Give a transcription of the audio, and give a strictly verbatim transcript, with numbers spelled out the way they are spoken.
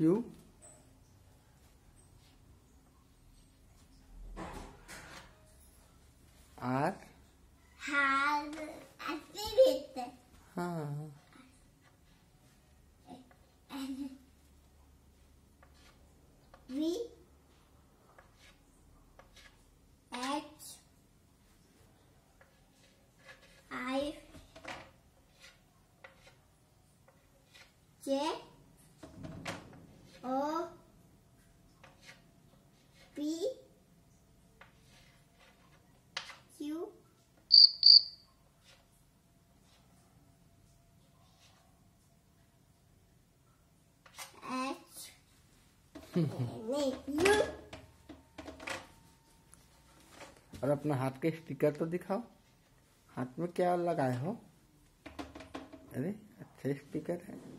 Q R हार ऐसे भेजते हैं। हाँ V H I J O P Q H नहीं यू। और अपना हाथ के स्टिकर तो दिखाओ, हाथ में क्या लगाए हो? अरे अच्छे स्टिकर है।